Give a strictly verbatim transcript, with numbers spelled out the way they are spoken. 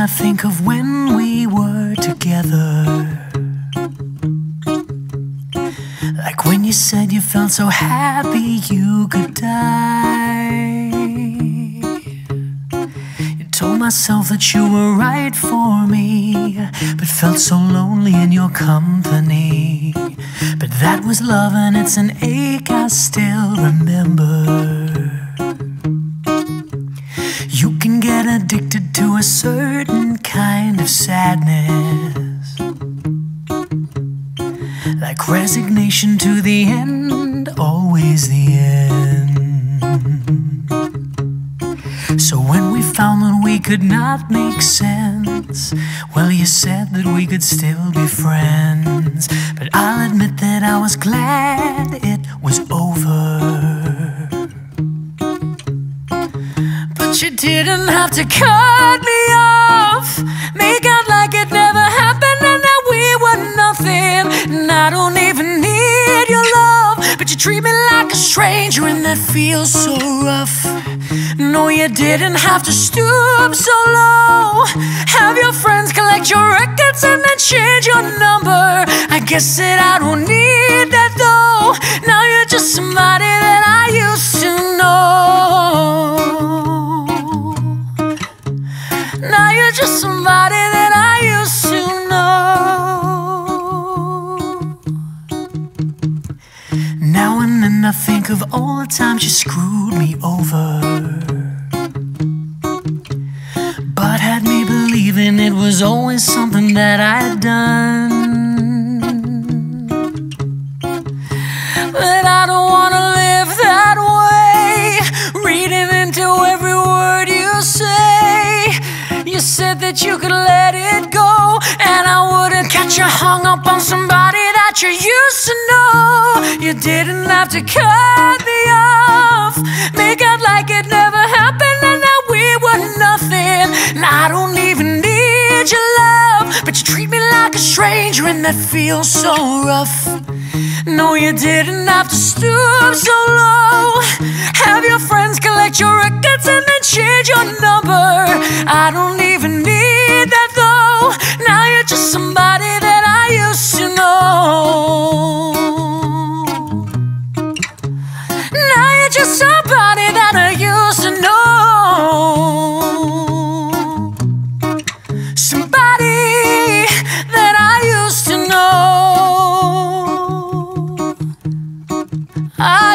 I think of when we were together, like when you said you felt so happy you could die. You told myself that you were right for me, but felt so lonely in your company. But that was love and it's an ache I still remember. You can get addicted to a certain kind of sadness, like resignation to the end, always the end. So when we found that we could not make sense, well, you said that we could still be friends. But I'll admit that I was glad it was over. But you didn't have to cut me off, make out like it never happened and that we were nothing. And I don't even need your love, but you treat me like a stranger and that feels so rough. No, you didn't have to stoop so low, have your friends collect your records and then change your number. I guess that I don't need that though. Now you're just somebody that I used to know. Now you're just somebody that I used to know. Now and then I think of all the times you screwed me over, but had me believing it was always something that I'd done. But I don't wanna live that way, reading into every word you say. You said that you could let it go, and I wouldn't catch you hung up on somebody that you used to know. You didn't have to cut me off, make out like it never happened and that we were nothing. And I don't even need your love, but you treat me like a stranger and that feels so rough. No, you didn't have to stoop so low, have your friends collect your records and then change your number. I don't even need that though. Now you're just somebody that I used to know. Now you're just somebody that I used to know. Somebody that I used to know. I